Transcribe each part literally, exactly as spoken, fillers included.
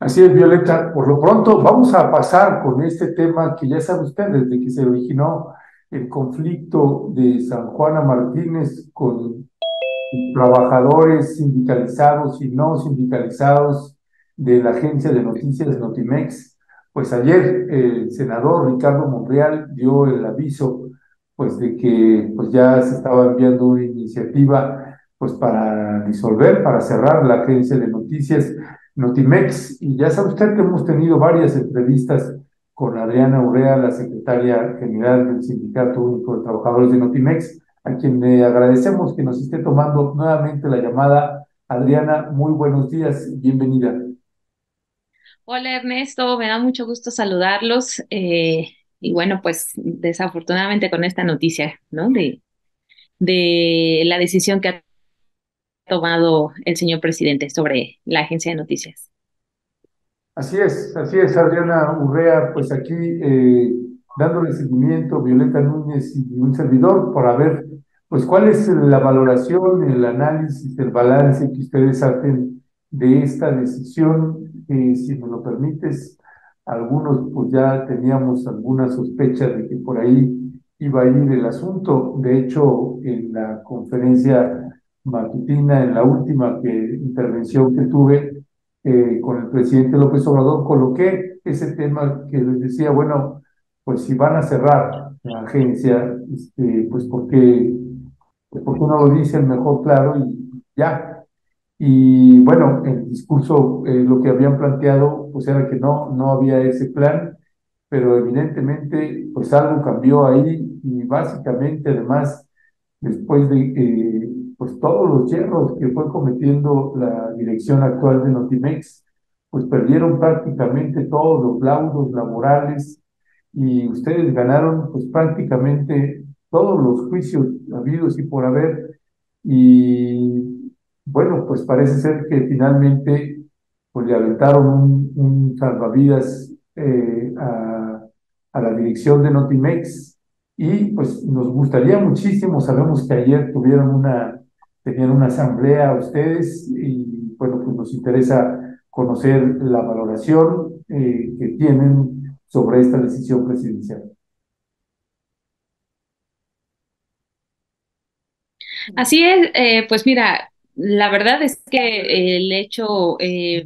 Así es, Violeta. Por lo pronto, vamos a pasar con este tema que ya sabe usted, desde que se originó el conflicto de San Juana Martínez con trabajadores sindicalizados y no sindicalizados de la agencia de noticias Notimex. Pues ayer eh, el senador Ricardo Monreal dio el aviso pues de que pues ya se estaba enviando una iniciativa pues para disolver, para cerrar la agencia de noticias Notimex. Y ya sabe usted que hemos tenido varias entrevistas con Adriana Urrea, la secretaria general del Sindicato Único de Trabajadores de Notimex, a quien le agradecemos que nos esté tomando nuevamente la llamada. Adriana, muy buenos días, bienvenida. Hola Ernesto, me da mucho gusto saludarlos. Eh, y bueno, pues desafortunadamente con esta noticia, ¿no? De, de la decisión que ha tomado el señor presidente sobre la agencia de noticias. Así es, así es, Adriana Urrea, pues aquí eh, dándole seguimiento, Violeta Núñez y un servidor, para ver, pues cuál es la valoración, el análisis, el balance que ustedes hacen de esta decisión. Eh, si me lo permites, algunos pues ya teníamos alguna sospecha de que por ahí iba a ir el asunto. De hecho, en la conferencia matutina, en la última que, intervención que tuve, eh, con el presidente López Obrador, coloqué ese tema que les decía, bueno, pues si van a cerrar la agencia, este, pues ¿por qué, pues, ¿por qué no lo dicen mejor claro y ya? Y bueno, el discurso, eh, lo que habían planteado, pues era que no, no había ese plan, pero evidentemente, pues algo cambió ahí y básicamente, además, después de eh, pues todos los hierros que fue cometiendo la dirección actual de Notimex, pues perdieron prácticamente todos los laudos laborales y ustedes ganaron pues prácticamente todos los juicios habidos y por haber. Y bueno, pues parece ser que finalmente pues le aventaron un, un salvavidas eh, a, a la dirección de Notimex y pues nos gustaría muchísimo, sabemos que ayer tuvieron una, tenían una asamblea ustedes y bueno, pues nos interesa conocer la valoración eh, que tienen sobre esta decisión presidencial. Así es, eh, pues mira, la verdad es que el hecho, eh,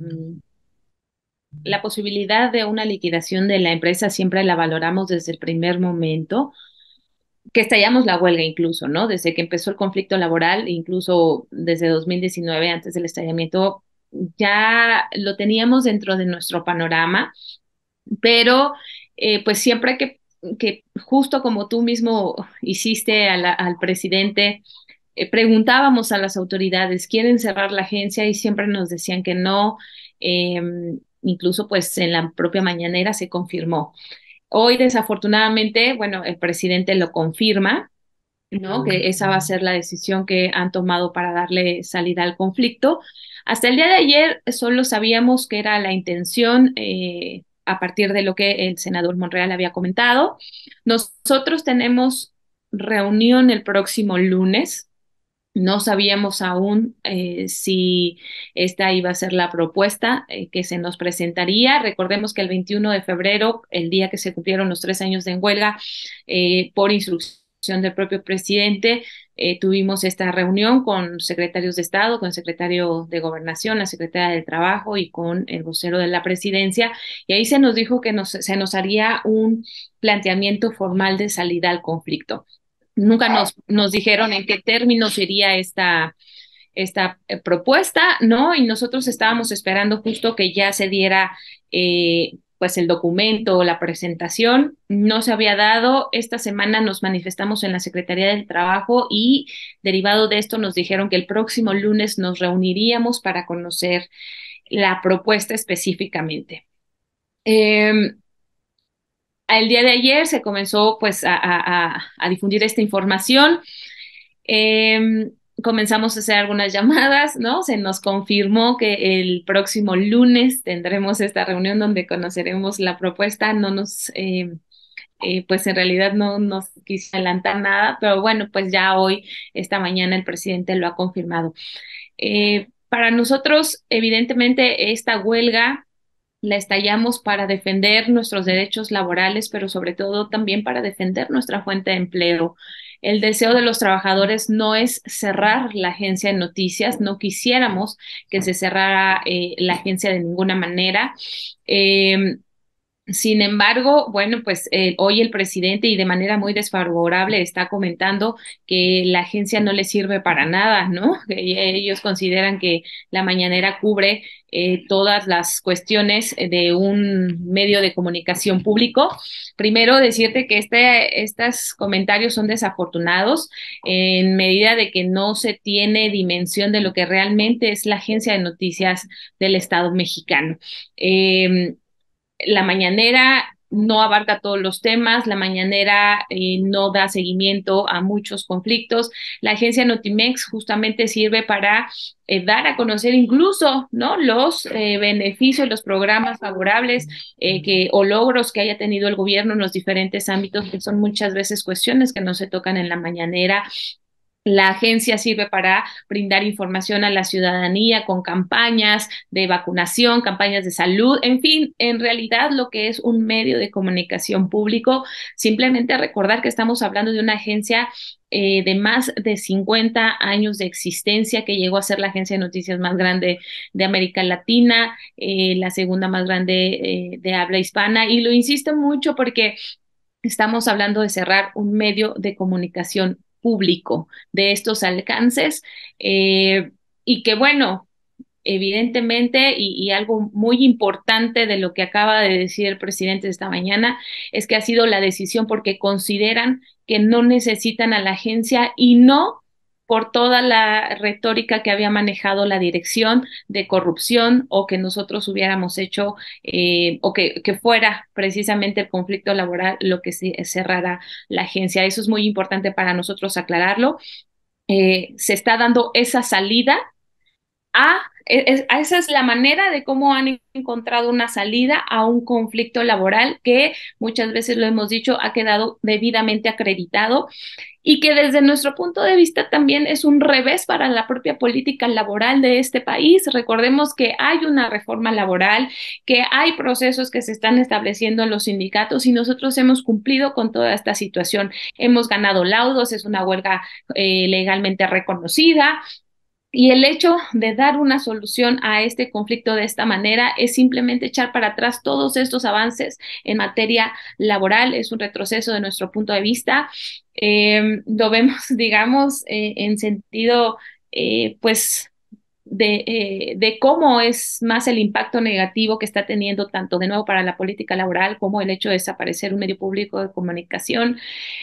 la posibilidad de una liquidación de la empresa siempre la valoramos desde el primer momento que estallamos la huelga incluso, ¿no? Desde que empezó el conflicto laboral, incluso desde dos mil diecinueve, antes del estallamiento, ya lo teníamos dentro de nuestro panorama, pero eh, pues siempre que, que, justo como tú mismo hiciste a la, al presidente, eh, preguntábamos a las autoridades, ¿quieren cerrar la agencia? Y siempre nos decían que no. Eh, incluso pues en la propia mañanera se confirmó. Hoy, desafortunadamente, bueno, el presidente lo confirma, ¿no? Que esa va a ser la decisión que han tomado para darle salida al conflicto. Hasta el día de ayer solo sabíamos que era la intención eh, a partir de lo que el senador Monreal había comentado. Nosotros tenemos reunión el próximo lunes. No sabíamos aún eh, si esta iba a ser la propuesta eh, que se nos presentaría. Recordemos que el veintiuno de febrero, el día que se cumplieron los tres años de huelga, eh, por instrucción del propio presidente, eh, tuvimos esta reunión con secretarios de Estado, con el secretario de Gobernación, la secretaria del Trabajo y con el vocero de la presidencia. Y ahí se nos dijo que nos, se nos haría un planteamiento formal de salida al conflicto. Nunca nos, nos dijeron en qué términos iría esta, esta eh, propuesta, ¿no? Y nosotros estábamos esperando justo que ya se diera eh, pues el documento, la presentación. No se había dado. Esta semana nos manifestamos en la Secretaría del Trabajo y derivado de esto nos dijeron que el próximo lunes nos reuniríamos para conocer la propuesta específicamente. Eh, el día de ayer se comenzó pues a, a, a, a difundir esta información. Eh, Comenzamos a hacer algunas llamadas, ¿no? Se nos confirmó que el próximo lunes tendremos esta reunión donde conoceremos la propuesta. No nos, eh, eh, pues en realidad no nos quise adelantar nada, pero bueno, pues ya hoy, esta mañana, el presidente lo ha confirmado. Eh, para nosotros, evidentemente, esta huelga la estallamos para defender nuestros derechos laborales, pero sobre todo también para defender nuestra fuente de empleo. El deseo de los trabajadores no es cerrar la agencia de noticias, no quisiéramos que se cerrara eh, la agencia de ninguna manera. Eh, Sin embargo, bueno, pues eh, hoy el presidente y de manera muy desfavorable está comentando que la agencia no le sirve para nada, ¿no? Que ellos consideran que la mañanera cubre eh, todas las cuestiones de un medio de comunicación público. Primero, decirte que este, estos comentarios son desafortunados en medida de que no se tiene dimensión de lo que realmente es la agencia de noticias del Estado mexicano. Eh, la mañanera no abarca todos los temas, la mañanera eh, no da seguimiento a muchos conflictos. La agencia Notimex justamente sirve para eh, dar a conocer incluso, ¿no?, los eh, beneficios, los programas favorables eh, que, o logros que haya tenido el gobierno en los diferentes ámbitos, que son muchas veces cuestiones que no se tocan en la mañanera. La agencia sirve para brindar información a la ciudadanía con campañas de vacunación, campañas de salud, en fin, en realidad lo que es un medio de comunicación público. Simplemente recordar que estamos hablando de una agencia eh, de más de cincuenta años de existencia, que llegó a ser la agencia de noticias más grande de América Latina, eh, la segunda más grande eh, de habla hispana. Y lo insisto mucho porque estamos hablando de cerrar un medio de comunicación público de estos alcances eh, y que bueno, evidentemente, y, y algo muy importante de lo que acaba de decir el presidente esta mañana, es que ha sido la decisión porque consideran que no necesitan a la agencia y no por toda la retórica que había manejado la dirección de corrupción o que nosotros hubiéramos hecho eh, o que, que, fuera precisamente el conflicto laboral lo que se, cerrara la agencia. Eso es muy importante para nosotros aclararlo. Eh, se está dando esa salida a, es, a esa es la manera de cómo han encontrado una salida a un conflicto laboral que muchas veces lo hemos dicho ha quedado debidamente acreditado y que desde nuestro punto de vista también es un revés para la propia política laboral de este país. Recordemos que hay una reforma laboral, que hay procesos que se están estableciendo en los sindicatos y nosotros hemos cumplido con toda esta situación. Hemos ganado laudos, es una huelga eh, legalmente reconocida. Y el hecho de dar una solución a este conflicto de esta manera es simplemente echar para atrás todos estos avances en materia laboral. Es un retroceso de nuestro punto de vista. Eh, lo vemos, digamos, eh, en sentido, eh, pues, de, eh, de cómo es más el impacto negativo que está teniendo tanto de nuevo para la política laboral como el hecho de desaparecer un medio público de comunicación.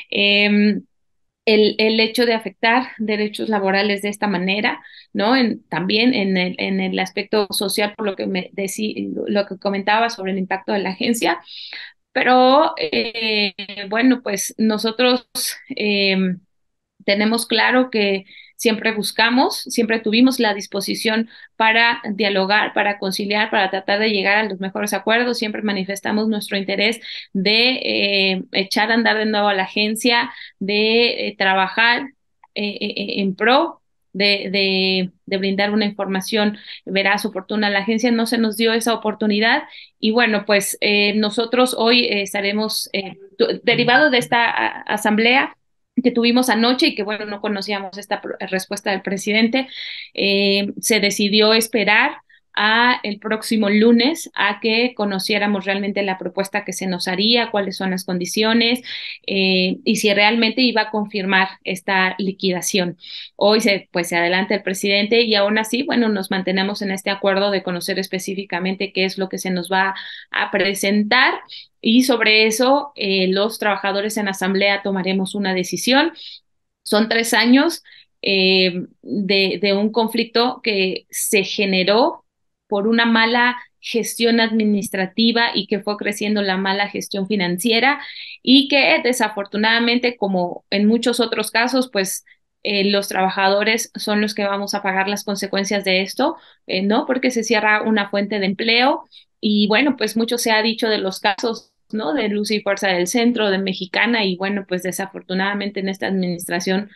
Eh, el, el hecho de afectar derechos laborales de esta manera, ¿no? En, también en el, en el aspecto social, por lo que me decí, lo que comentaba sobre el impacto de la agencia. Pero eh, bueno, pues nosotros eh, tenemos claro que siempre buscamos, siempre tuvimos la disposición para dialogar, para conciliar, para tratar de llegar a los mejores acuerdos. Siempre manifestamos nuestro interés de eh, echar a andar de nuevo a la agencia, de eh, trabajar eh, eh, en pro de, de, de brindar una información veraz, oportuna. La agencia no se nos dio esa oportunidad y bueno, pues eh, nosotros hoy eh, estaremos, eh, derivado de esta a, asamblea, que tuvimos anoche y que, bueno, no conocíamos esta respuesta del presidente, eh, se decidió esperar a el próximo lunes a que conociéramos realmente la propuesta que se nos haría, cuáles son las condiciones eh, y si realmente iba a confirmar esta liquidación. Hoy se, pues, se adelanta el presidente y aún así, bueno, nos mantenemos en este acuerdo de conocer específicamente qué es lo que se nos va a presentar y sobre eso eh, los trabajadores en asamblea tomaremos una decisión. Son tres años eh, de, de un conflicto que se generó por una mala gestión administrativa y que fue creciendo la mala gestión financiera y que desafortunadamente, como en muchos otros casos, pues eh, los trabajadores son los que vamos a pagar las consecuencias de esto, eh, ¿no? Porque se cierra una fuente de empleo y bueno, pues mucho se ha dicho de los casos, ¿no? De Luz y Fuerza del Centro, de Mexicana, y bueno, pues desafortunadamente en esta administración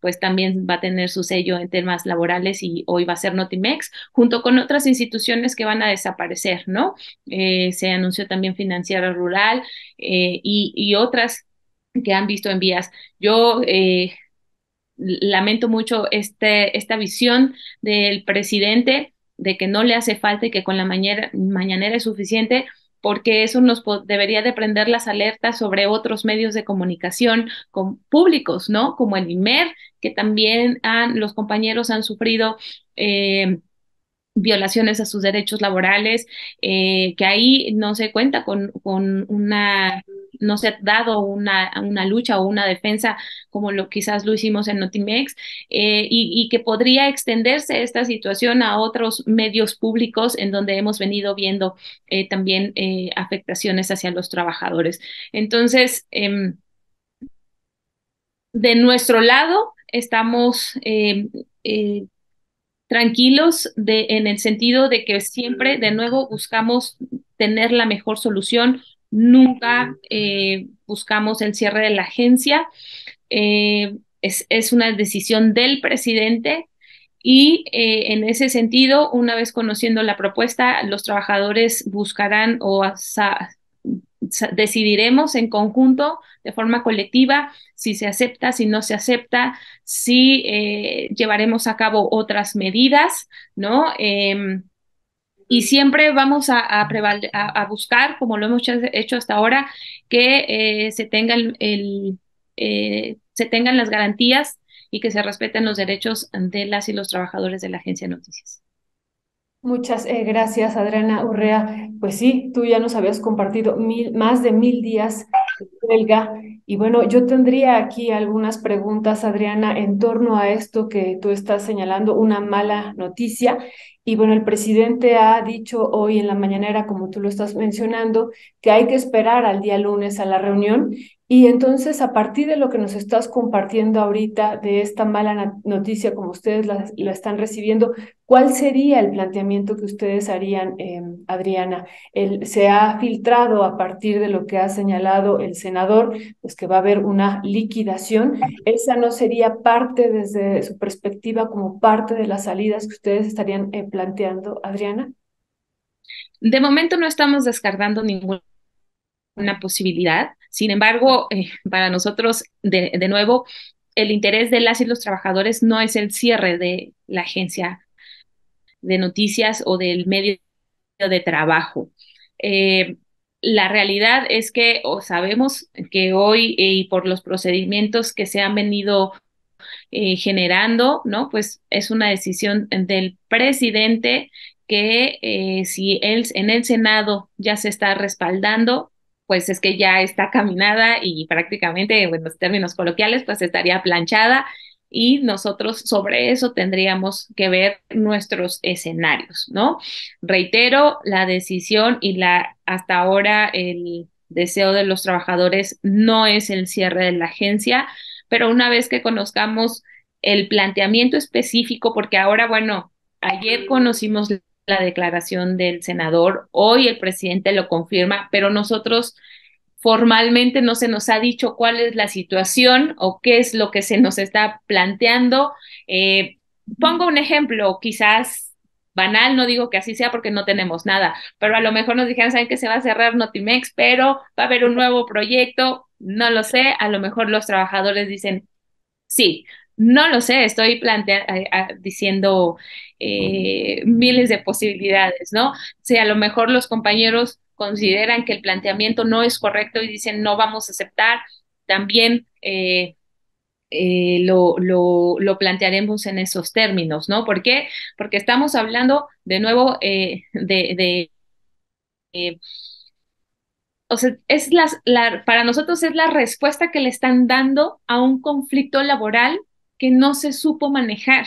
pues también va a tener su sello en temas laborales y hoy va a ser Notimex, junto con otras instituciones que van a desaparecer, ¿no? Eh, se anunció también Financiera Rural eh, y, y otras que han visto en vías. Yo eh, lamento mucho este, esta visión del presidente de que no le hace falta y que con la mañana, mañanera es suficiente, porque eso nos debería de prender las alertas sobre otros medios de comunicación con, públicos, ¿no? Como el IMER, que también han, los compañeros han sufrido eh, violaciones a sus derechos laborales, eh, que ahí no se cuenta con, con una, no se ha dado una, una lucha o una defensa como lo quizás lo hicimos en Notimex, eh, y, y que podría extenderse esta situación a otros medios públicos en donde hemos venido viendo eh, también eh, afectaciones hacia los trabajadores. Entonces, eh, de nuestro lado, estamos eh, eh, tranquilos de, en el sentido de que siempre, de nuevo, buscamos tener la mejor solución. Nunca eh, buscamos el cierre de la agencia. Eh, es, es, una decisión del presidente y eh, en ese sentido, una vez conociendo la propuesta, los trabajadores buscarán o sa, sa, decidiremos en conjunto, de forma colectiva, si se acepta, si no se acepta, si eh, llevaremos a cabo otras medidas, ¿no? Eh, y siempre vamos a, a, a, a, buscar, como lo hemos hecho hasta ahora, que eh, se, tenga el, el, eh, se tengan las garantías y que se respeten los derechos de las y los trabajadores de la Agencia de Noticias. Muchas eh, gracias, Adriana Urrea. Pues sí, tú ya nos habías compartido mil, más de mil días de huelga. Y bueno, yo tendría aquí algunas preguntas, Adriana, en torno a esto que tú estás señalando, una mala noticia. Y bueno, el presidente ha dicho hoy en la mañanera, como tú lo estás mencionando, que hay que esperar al día lunes a la reunión. Y entonces, a partir de lo que nos estás compartiendo ahorita, de esta mala noticia, como ustedes la, la están recibiendo, ¿cuál sería el planteamiento que ustedes harían, eh, Adriana? El, se ha filtrado a partir de lo que ha señalado el senador, pues que va a haber una liquidación. ¿Esa no sería parte, desde su perspectiva, como parte de las salidas que ustedes estarían eh, planteando, Adriana? De momento no estamos descartando ninguna posibilidad. Sin embargo, eh, para nosotros, de, de nuevo, el interés de las y los trabajadores no es el cierre de la agencia de noticias o del medio de trabajo. Eh, la realidad es que o sabemos que hoy eh, y por los procedimientos que se han venido eh, generando, ¿no? Pues es una decisión del presidente que eh, si él en el Senado ya se está respaldando, pues es que ya está caminada y prácticamente, en los términos coloquiales, pues estaría planchada y nosotros sobre eso tendríamos que ver nuestros escenarios, ¿no? Reitero, la decisión y la hasta ahora el deseo de los trabajadores no es el cierre de la agencia, pero una vez que conozcamos el planteamiento específico, porque ahora, bueno, ayer conocimos la declaración del senador, hoy el presidente lo confirma, pero nosotros formalmente no se nos ha dicho cuál es la situación o qué es lo que se nos está planteando. Eh, pongo un ejemplo, quizás banal, no digo que así sea porque no tenemos nada, pero a lo mejor nos dijeron, saben que se va a cerrar Notimex, pero va a haber un nuevo proyecto, no lo sé, a lo mejor los trabajadores dicen, sí, no lo sé, estoy plantea diciendo eh, miles de posibilidades, ¿no? Si a lo mejor los compañeros consideran que el planteamiento no es correcto y dicen no vamos a aceptar, también eh, eh, lo, lo, lo, plantearemos en esos términos, ¿no? ¿Por qué? Porque estamos hablando de nuevo eh, de, de eh, o sea, es la, la, para nosotros es la respuesta que le están dando a un conflicto laboral que no se supo manejar.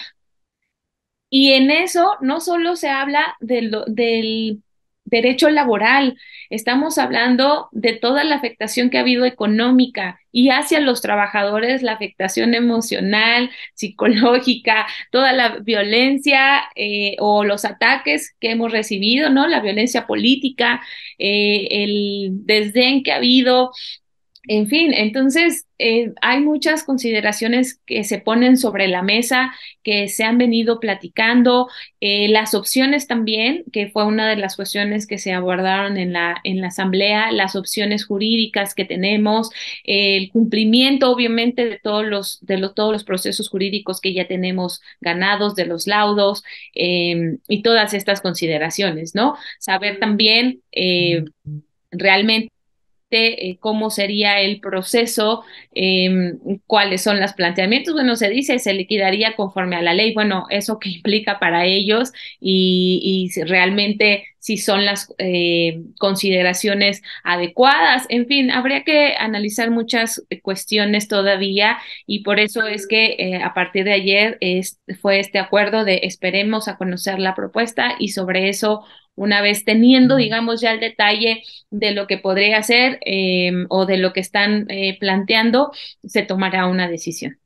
Y en eso no solo se habla de lo, del derecho laboral, estamos hablando de toda la afectación que ha habido económica y hacia los trabajadores, la afectación emocional, psicológica, toda la violencia eh, o los ataques que hemos recibido, ¿no? La violencia política, eh, el desdén que ha habido En fin, entonces eh, hay muchas consideraciones que se ponen sobre la mesa, que se han venido platicando, eh, las opciones también, que fue una de las cuestiones que se abordaron en la, en la asamblea, las opciones jurídicas que tenemos, eh, el cumplimiento, obviamente, de todos los, de los, todos los procesos jurídicos que ya tenemos ganados, de los laudos, eh, y todas estas consideraciones, ¿no? Saber también eh, realmente eh, cómo sería el proceso, eh, cuáles son los planteamientos. Bueno, se dice se liquidaría conforme a la ley. Bueno, eso que implica para ellos y, y si realmente si son las eh, consideraciones adecuadas. En fin, habría que analizar muchas cuestiones todavía y por eso es que eh, a partir de ayer es, fue este acuerdo de esperemos a conocer la propuesta y sobre eso, una vez teniendo, digamos, ya el detalle de lo que podría hacer eh, o de lo que están eh, planteando, se tomará una decisión.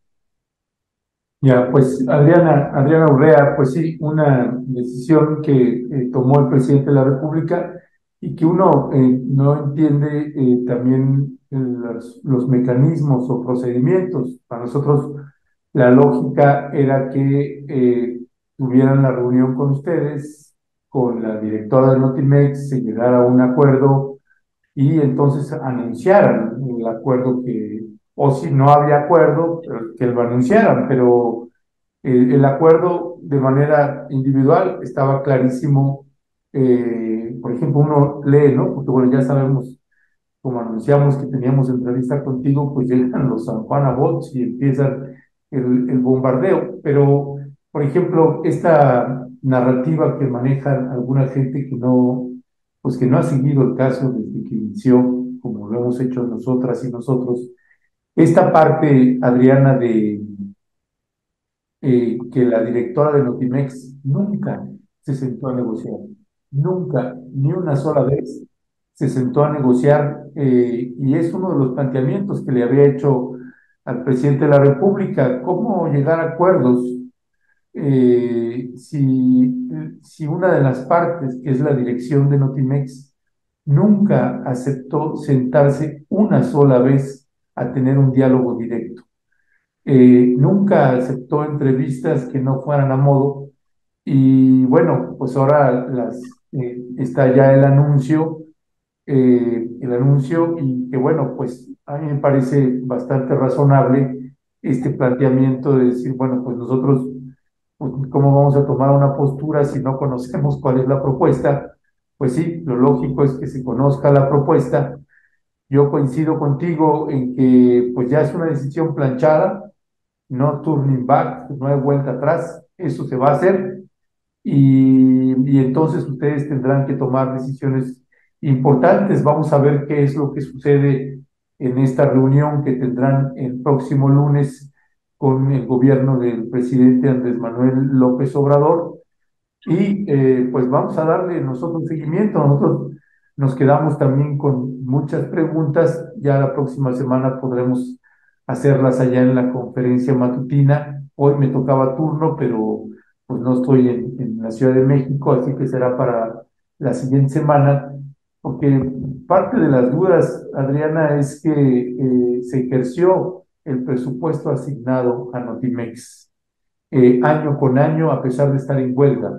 Ya, pues Adriana, Adriana Urrea, pues sí, una decisión que eh, tomó el presidente de la República y que uno eh, no entiende eh, también eh, los, los mecanismos o procedimientos. Para nosotros la lógica era que eh, tuvieran la reunión con ustedes, con la directora de Notimex, se llegara a un acuerdo y entonces anunciaran el acuerdo que, o si no había acuerdo, pero que lo anunciaran, pero eh, el acuerdo de manera individual estaba clarísimo. Eh, por ejemplo, uno lee, ¿no? Porque bueno, ya sabemos, como anunciamos que teníamos entrevista contigo, pues llegan los San Juan Bots y empiezan el, el bombardeo. Pero, por ejemplo, esta narrativa que manejan alguna gente que no, pues que no ha seguido el caso desde que inició, como lo hemos hecho nosotras y nosotros, esta parte, Adriana, de eh, que la directora de Notimex nunca se sentó a negociar, nunca, ni una sola vez se sentó a negociar, eh, y es uno de los planteamientos que le había hecho al presidente de la República, cómo llegar a acuerdos eh, si, si una de las partes, que es la dirección de Notimex, nunca aceptó sentarse una sola vez a tener un diálogo directo. Eh, nunca aceptó entrevistas que no fueran a modo y bueno, pues ahora las, eh, está ya el anuncio, eh, el anuncio y que bueno, pues a mí me parece bastante razonable este planteamiento de decir, bueno, pues nosotros, pues, ¿cómo vamos a tomar una postura si no conocemos cuál es la propuesta? Pues sí, lo lógico es que se conozca la propuesta. Yo coincido contigo en que pues ya es una decisión planchada, no turning back, no hay vuelta atrás, eso se va a hacer y, y entonces ustedes tendrán que tomar decisiones importantes. Vamos a ver qué es lo que sucede en esta reunión que tendrán el próximo lunes con el gobierno del presidente Andrés Manuel López Obrador y eh, pues vamos a darle nosotros seguimiento. Nosotros nos quedamos también con muchas preguntas. Ya la próxima semana podremos hacerlas allá en la conferencia matutina. Hoy me tocaba turno, pero pues no estoy en, en la Ciudad de México, así que será para la siguiente semana. Porque parte de las dudas, Adriana, es que eh, se ejerció el presupuesto asignado a Notimex eh, año con año a pesar de estar en huelga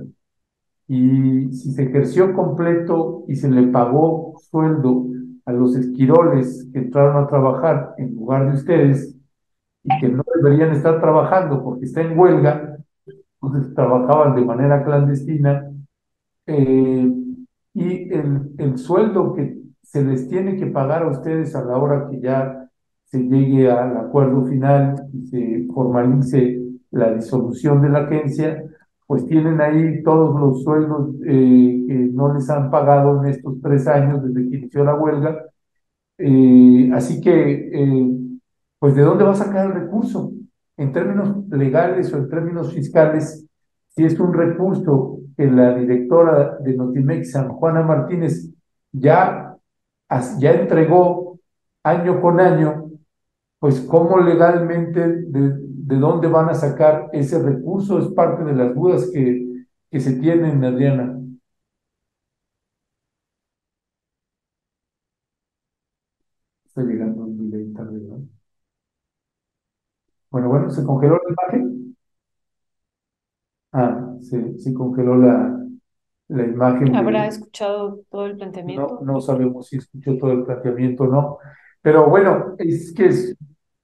y si se ejerció completo y se le pagó sueldo a los esquiroles que entraron a trabajar en lugar de ustedes y que no deberían estar trabajando porque está en huelga, entonces trabajaban de manera clandestina, eh, y el, el sueldo que se les tiene que pagar a ustedes a la hora que ya se llegue al acuerdo final y se formalice la disolución de la agencia, pues tienen ahí todos los sueldos eh, que no les han pagado en estos tres años desde que inició la huelga. Eh, así que, eh, pues, ¿de dónde va a sacar el recurso? En términos legales o en términos fiscales, si es un recurso que la directora de Notimex, San Juana Martínez, ya, ya entregó año con año, pues ¿cómo legalmente, de, de dónde van a sacar ese recurso? Es parte de las dudas que, que se tienen, Adriana. Está llegando un delay. Bueno, bueno, ¿se congeló la imagen? Ah, se, se congeló la, la imagen ¿Habrá de, escuchado todo el no, planteamiento? no sabemos si escuchó todo el planteamiento o no, pero bueno, es que es-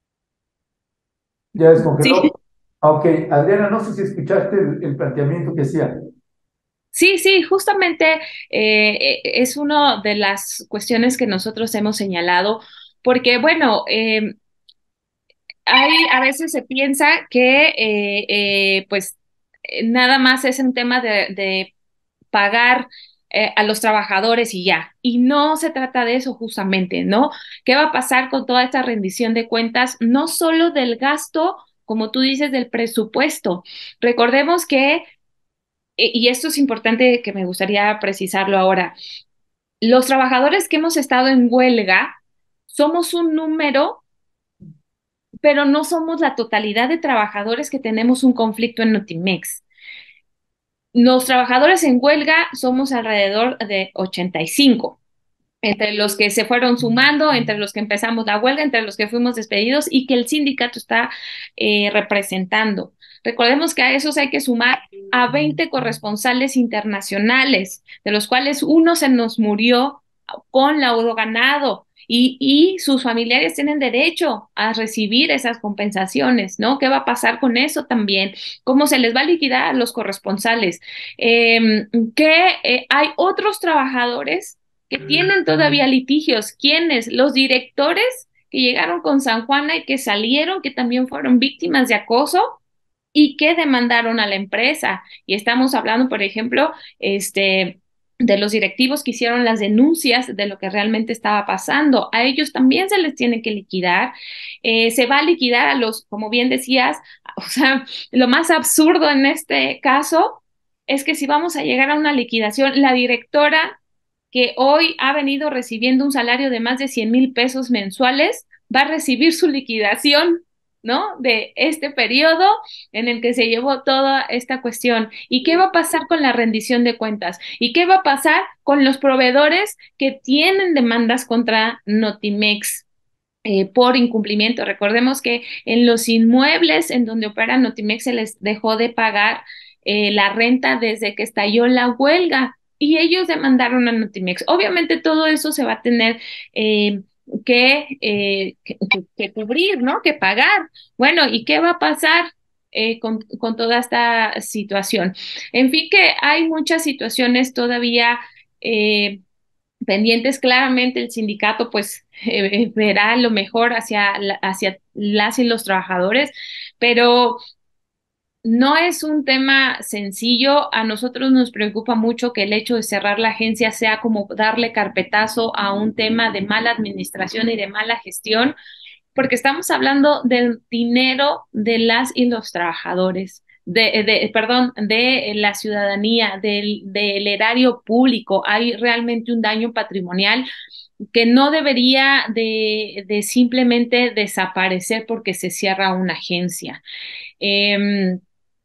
ya Sí, descongeló. Ah, ok, Adriana, no sé si escuchaste el, el planteamiento que hacía. sí, sí, justamente eh, eh, es una de las cuestiones que nosotros hemos señalado, porque bueno, eh, hay, a veces se piensa que eh, eh, pues eh, nada más es un tema de, de pagar eh, a los trabajadores y ya. Y no se trata de eso justamente, ¿no? ¿Qué va a pasar con toda esta rendición de cuentas? No solo del gasto, como tú dices, del presupuesto. Recordemos que, eh, y esto es importante que me gustaría precisarlo ahora, los trabajadores que hemos estado en huelga somos un número, pero no somos la totalidad de trabajadores que tenemos un conflicto en Notimex. Los trabajadores en huelga somos alrededor de ochenta y cinco, entre los que se fueron sumando, entre los que empezamos la huelga, entre los que fuimos despedidos y que el sindicato está eh, representando. Recordemos que a esos hay que sumar a veinte corresponsales internacionales, de los cuales uno se nos murió con laudo ganado. Y, y sus familiares tienen derecho a recibir esas compensaciones, ¿no? ¿Qué va a pasar con eso también? ¿Cómo se les va a liquidar a los corresponsales? Eh, que eh, hay otros trabajadores que tienen todavía litigios. ¿Quiénes? Los directores que llegaron con San Juana y que salieron, que también fueron víctimas de acoso y que demandaron a la empresa. Y estamos hablando, por ejemplo, este, de los directivos que hicieron las denuncias de lo que realmente estaba pasando. A ellos también se les tiene que liquidar. Eh, se va a liquidar a los, como bien decías, o sea, lo más absurdo en este caso es que si vamos a llegar a una liquidación, la directora que hoy ha venido recibiendo un salario de más de cien mil pesos mensuales, va a recibir su liquidación, ¿no? De este periodo en el que se llevó toda esta cuestión. ¿Y qué va a pasar con la rendición de cuentas? ¿Y qué va a pasar con los proveedores que tienen demandas contra Notimex? Eh, por incumplimiento. Recordemos que en los inmuebles en donde opera Notimex se les dejó de pagar eh, la renta desde que estalló la huelga y ellos demandaron a Notimex. Obviamente todo eso se va a tener eh, que, eh, que, que, cubrir, ¿no? Que pagar. Bueno, ¿y qué va a pasar? Eh, con, con toda esta situación. En fin, que hay muchas situaciones todavía eh, pendientes. Claramente el sindicato pues eh, verá lo mejor hacia, la- hacia las y los trabajadores, pero no es un tema sencillo. A nosotros nos preocupa mucho que el hecho de cerrar la agencia sea como darle carpetazo a un tema de mala administración y de mala gestión, porque estamos hablando del dinero de las y los trabajadores. De, de, perdón, de la ciudadanía, del, del erario público. Hay realmente un daño patrimonial que no debería de, de simplemente desaparecer porque se cierra una agencia. Eh,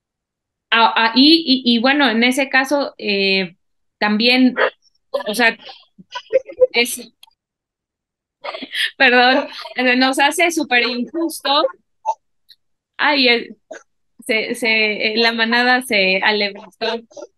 a- a- y, y, y bueno, en ese caso eh, también, o sea, es, perdón, eh, nos hace súper injusto. Ay, eh, se, se, eh, la manada se alebrestó.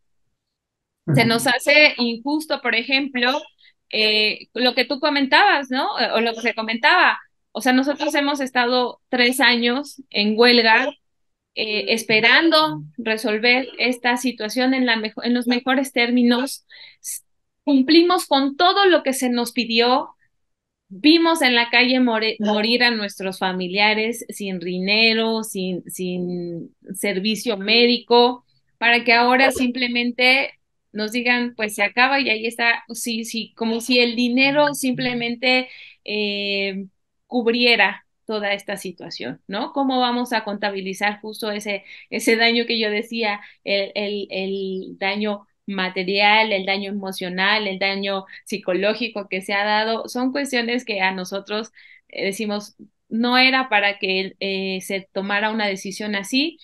Se nos hace injusto, por ejemplo, eh, lo que tú comentabas, ¿no? O lo que se comentaba. O sea, nosotros hemos estado tres años en huelga eh, esperando resolver esta situación en, la mejo- en los mejores términos. Cumplimos con todo lo que se nos pidió. Vimos en la calle more- morir a nuestros familiares sin dinero, sin, sin servicio médico, para que ahora simplemente nos digan, pues se acaba y ahí está, sí, sí, como si el dinero simplemente eh, cubriera toda esta situación, ¿no? ¿Cómo vamos a contabilizar justo ese, ese daño que yo decía, el, el, el daño material, el daño emocional, el daño psicológico que se ha dado? Son cuestiones que a nosotros eh, decimos, no era para que eh, se tomara una decisión así.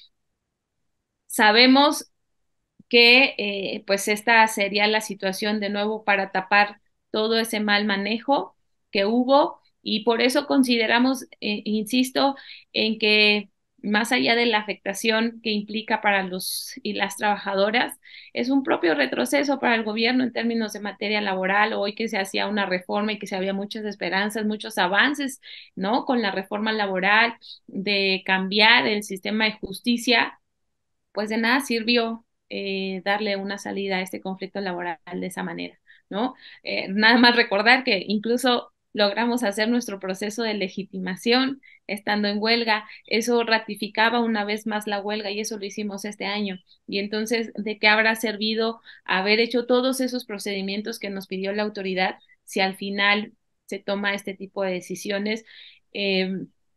Sabemos que eh, pues esta sería la situación de nuevo para tapar todo ese mal manejo que hubo y por eso consideramos, eh, insisto, en que más allá de la afectación que implica para los y las trabajadoras, es un propio retroceso para el gobierno en términos de materia laboral. Hoy que se hacía una reforma y que se había muchas esperanzas, muchos avances, ¿no? Con la reforma laboral, de cambiar el sistema de justicia, pues de nada sirvió eh, darle una salida a este conflicto laboral de esa manera, ¿no? Eh, nada más recordar que incluso logramos hacer nuestro proceso de legitimación estando en huelga, eso ratificaba una vez más la huelga y eso lo hicimos este año. Y entonces, ¿de qué habrá servido haber hecho todos esos procedimientos que nos pidió la autoridad si al final se toma este tipo de decisiones? Eh,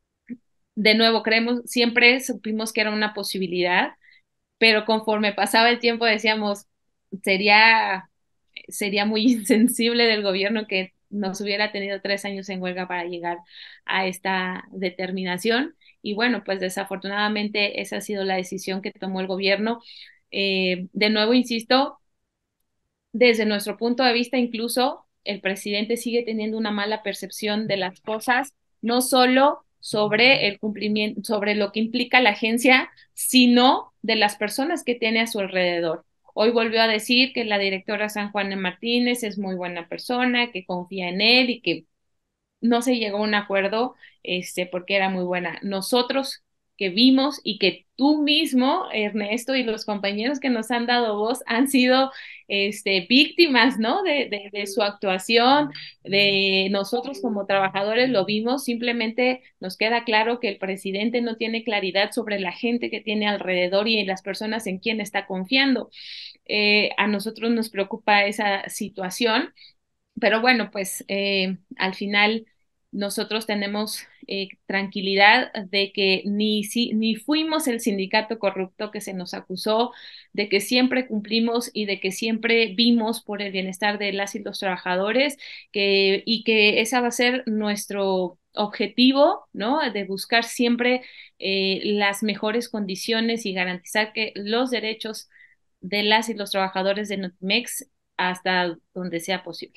de nuevo, creemos, siempre supimos que era una posibilidad, pero conforme pasaba el tiempo decíamos, sería, sería muy insensible del gobierno que nos hubiera tenido tres años en huelga para llegar a esta determinación. Y bueno, pues desafortunadamente esa ha sido la decisión que tomó el gobierno. Eh, de nuevo, insisto, desde nuestro punto de vista, incluso el presidente sigue teniendo una mala percepción de las cosas, no solo sobre el cumplimiento, sobre lo que implica la agencia, sino de las personas que tiene a su alrededor. Hoy volvió a decir que la directora San Juan Martínez es muy buena persona, que confía en él y que no se llegó a un acuerdo, este, porque era muy buena. Nosotros que vimos y que tú mismo, Ernesto, y los compañeros que nos han dado voz han sido este, víctimas, ¿no? De, de, de su actuación, de nosotros como trabajadores lo vimos, simplemente nos queda claro que el presidente no tiene claridad sobre la gente que tiene alrededor y en las personas en quien está confiando. Eh, a nosotros nos preocupa esa situación, pero bueno, pues eh, al final nosotros tenemos eh, tranquilidad de que ni, si, ni fuimos el sindicato corrupto que se nos acusó, de que siempre cumplimos y de que siempre vimos por el bienestar de las y los trabajadores, que, y que ese va a ser nuestro objetivo, ¿no? De buscar siempre eh, las mejores condiciones y garantizar que los derechos de las y los trabajadores de Notimex hasta donde sea posible.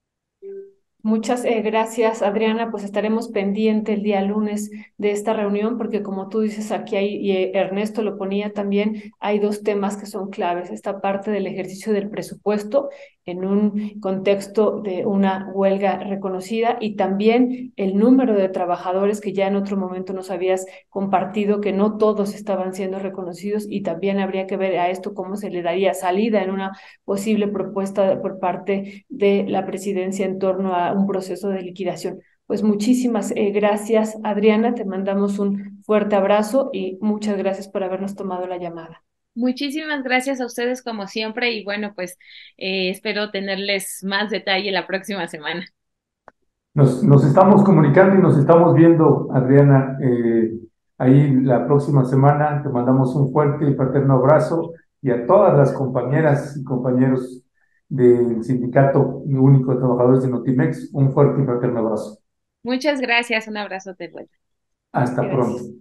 Muchas eh, gracias, Adriana. Pues estaremos pendiente el día lunes de esta reunión, porque como tú dices aquí hay, y eh, Ernesto lo ponía también, hay dos temas que son claves. Esta parte del ejercicio del presupuesto en un contexto de una huelga reconocida y también el número de trabajadores que ya en otro momento nos habías compartido que no todos estaban siendo reconocidos y también habría que ver a esto cómo se le daría salida en una posible propuesta por parte de la presidencia en torno a un proceso de liquidación. Pues muchísimas eh, gracias, Adriana. Te mandamos un fuerte abrazo y muchas gracias por habernos tomado la llamada. Muchísimas gracias a ustedes como siempre y bueno, pues eh, espero tenerles más detalle la próxima semana. Nos, nos estamos comunicando y nos estamos viendo, Adriana, eh, ahí la próxima semana. Te mandamos un fuerte y fraterno abrazo y a todas las compañeras y compañeros del Sindicato Único de Trabajadores de Notimex, un fuerte y fraterno abrazo. Muchas gracias, un abrazo de vuelta. Hasta pronto. Gracias.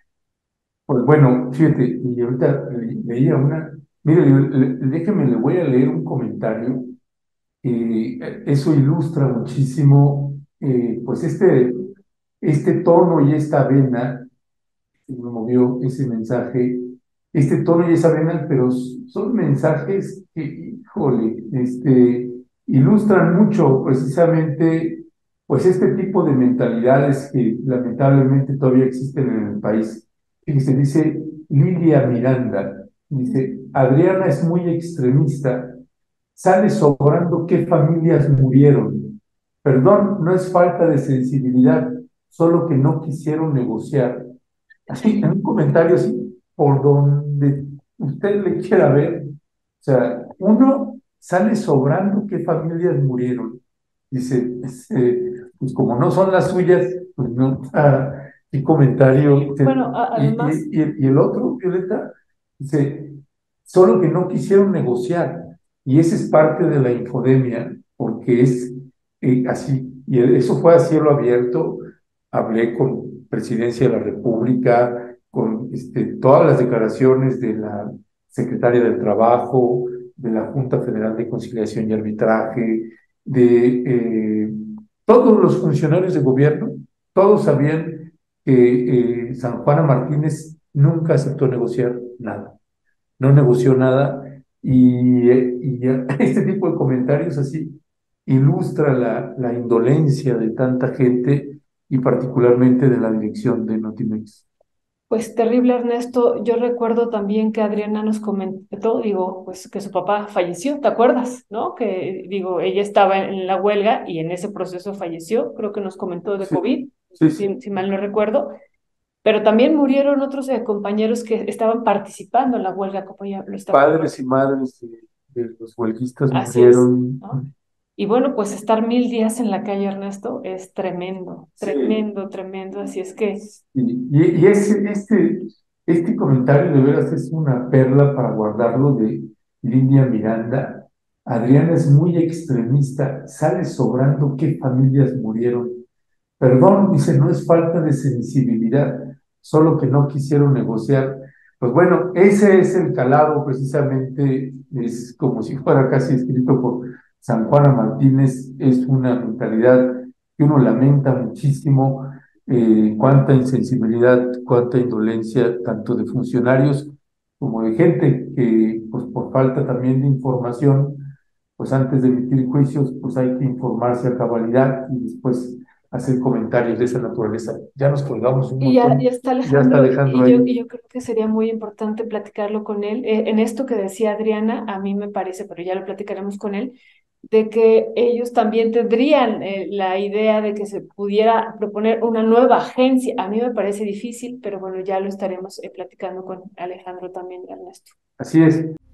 Pues bueno, fíjate, y ahorita le- leía una, mire, le- le- déjeme, le voy a leer un comentario. Eh, eso ilustra muchísimo, eh, pues este, este tono y esta vena que me movió ese mensaje, este tono y esa vena, pero s- son mensajes que, híjole, este, ilustran mucho precisamente, pues este tipo de mentalidades que lamentablemente todavía existen en el país. Fíjese, dice Lilia Miranda, dice, Adriana es muy extremista, sale sobrando qué familias murieron. Perdón, no es falta de sensibilidad, solo que no quisieron negociar. Así, en un comentario así, por donde usted le quiera ver, o sea, uno sale sobrando qué familias murieron. Dice, este, pues como no son las suyas, pues no, ah, qué comentario. Bueno, a- Y, además, y, y, y el otro, Violeta, dice, solo que no quisieron negociar. Y esa es parte de la infodemia, porque es eh, así, y eso fue a cielo abierto. Hablé con Presidencia de la República, con este, todas las declaraciones de la Secretaria del Trabajo, de la Junta Federal de Conciliación y Arbitraje, de eh, todos los funcionarios de gobierno, todos sabían que eh, San Juana Martínez nunca aceptó negociar nada, no negoció nada y, eh, y eh, este tipo de comentarios así ilustra la, la indolencia de tanta gente y particularmente de la dirección de Notimex. Pues terrible, Ernesto. Yo recuerdo también que Adriana nos comentó, digo, pues que su papá falleció, ¿te acuerdas? ¿No? Que digo, ella estaba en la huelga y en ese proceso falleció, creo que nos comentó de Sí, COVID, sí, si, sí. si mal no recuerdo, pero también murieron otros eh, compañeros que estaban participando en la huelga, como ya lo estaba. Padres y madres de, de los huelguistas Así es, murieron. ¿no? Y bueno, pues estar mil días en la calle, Ernesto, es tremendo, Sí. tremendo, tremendo. Así es que Y, y, y ese, este, este comentario de veras es una perla para guardarlo de Lidia Miranda. Adriana es muy extremista, sale sobrando qué familias murieron. Perdón, dice, no es falta de sensibilidad, solo que no quisieron negociar. Pues bueno, ese es el calado, precisamente, es como si fuera casi escrito por San Juana Martínez, es una mentalidad que uno lamenta muchísimo, eh, cuánta insensibilidad, cuánta indolencia, tanto de funcionarios como de gente que, pues por falta también de información, pues antes de emitir juicios, pues hay que informarse a cabalidad y después hacer comentarios de esa naturaleza. Ya nos colgamos un y ya, montón, ya está ya está Alejandro, Alejandro y yo, ahí. y yo creo que sería muy importante platicarlo con él. Eh, en esto que decía Adriana, a mí me parece, pero ya lo platicaremos con él, de que ellos también tendrían eh, la idea de que se pudiera proponer una nueva agencia. A mí me parece difícil, pero bueno, ya lo estaremos eh, platicando con Alejandro también, Ernesto. Así es.